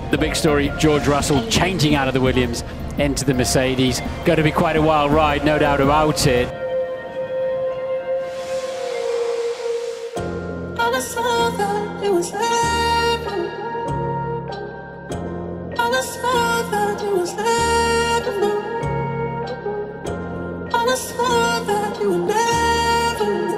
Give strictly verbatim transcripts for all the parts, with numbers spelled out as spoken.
The big story, George Russell changing out of the Williams into the Mercedes. Going to be quite a wild ride, no doubt about it. I saw that it was heaven. I saw that it was heaven. I saw that it was heaven.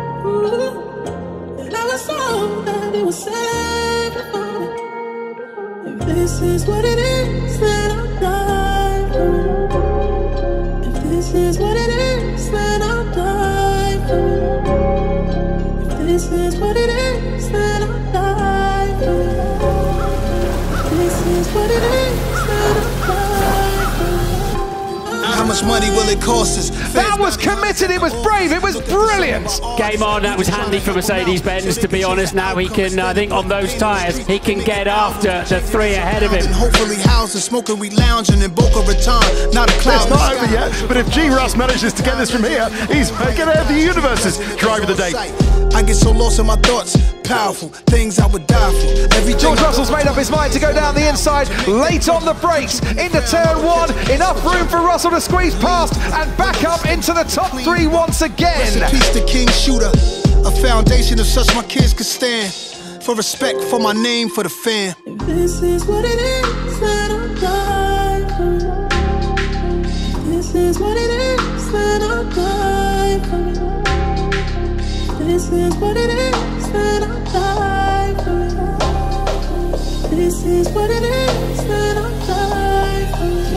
And I saw that it was heaven. If this is what it is, then I'll die for it. If this is what it is, then I'll die for it. If this is what it is, then I'll die for it. If this is what it is, then I'll die for it. How much money will it cost us? That was committed, it was brave, it was brilliant. Game on, that was handy for Mercedes-Benz, to be honest. Now he can, I think on those tyres, he can get after the three ahead of him. Hopefully housing, smoking, we lounging in Boca Raton, not a cloud. It's not over yet, but if G. Russ manages to get this from here, he's making it the universe's driver of the day. I get so lost in my thoughts, powerful things I would die for. Every George Russell's made up his mind to go down the inside, late on the brakes, into turn one, enough room for Russell to squeeze past and back up into the top three once again. Rest in peace, the King Shooter, a foundation of such my kids could stand. For respect, for my name, for the fan. If this is what it is, then I'll die for it. If this is what it is, then I'll die for it. If this is what it is, then I'll die for it. If this is what it is, then I'll die for it.